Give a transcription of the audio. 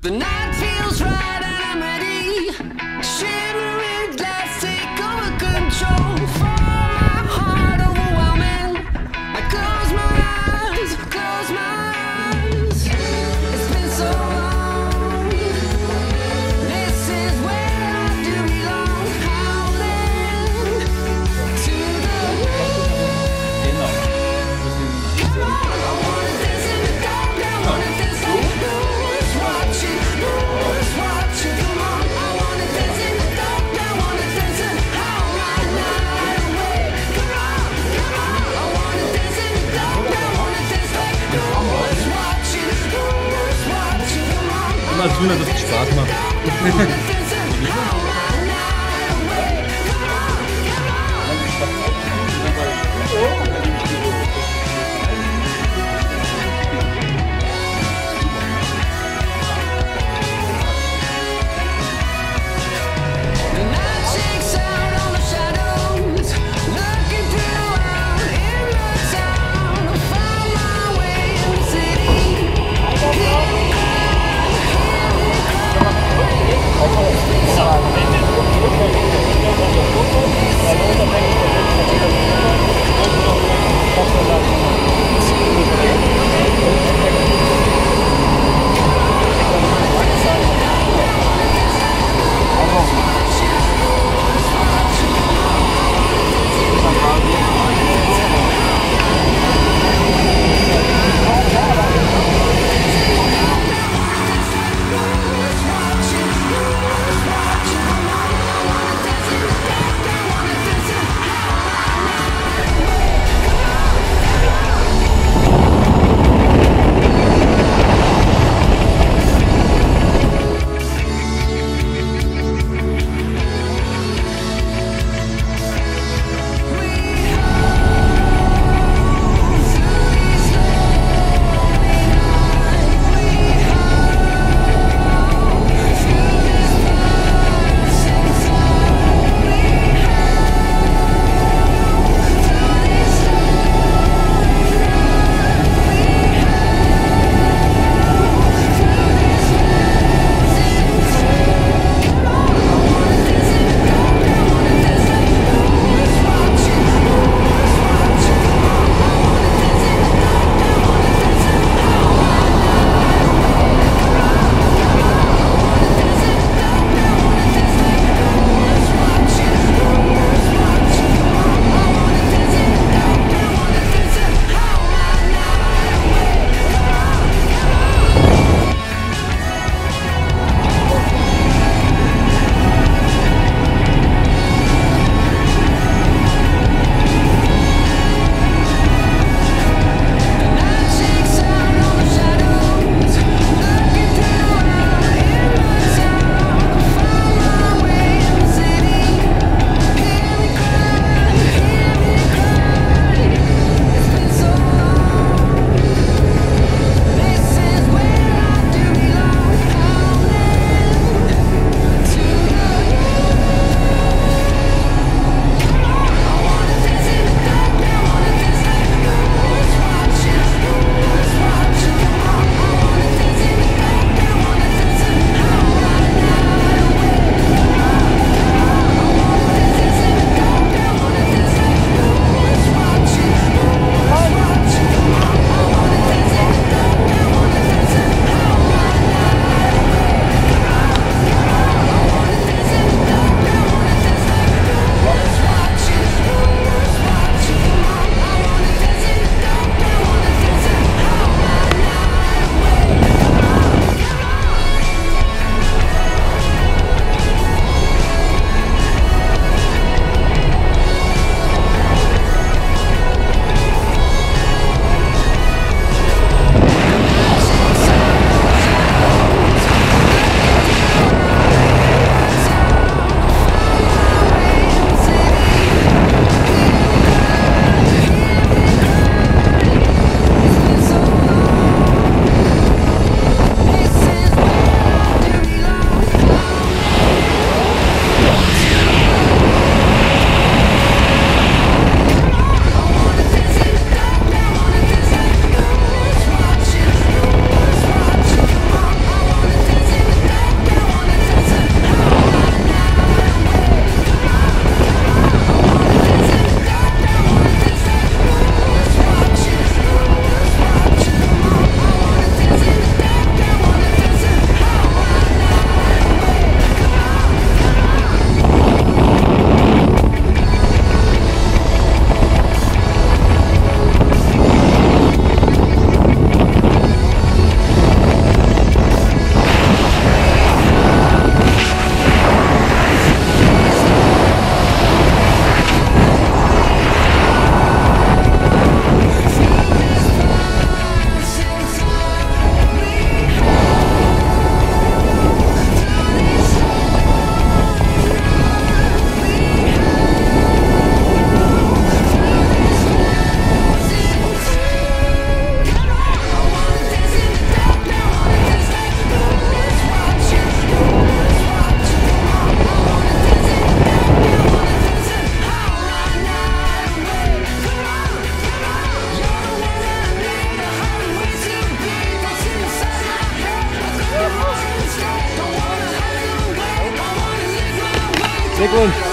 The night feels right and I'm ready. Shimmering glass take over control. For my heart overwhelming. I close my eyes, close my eyes. It's been so long. This is where I do belong. Howling to the wind. Come on, I wanna dance in the dark. I wanna dance like who's watching, who's watching. Come on, I wanna dance in the dark. I wanna dance and howl my night away. Come on, I wanna dance in the dark. I wanna dance like who's watching, who's watching. Come on, Immer tun, dass es Spaß macht. I wanna dance and howl my night away. Come on. The night shakes out all the shadows, looking throughout in the town. I found my way in the city. Glückwunsch.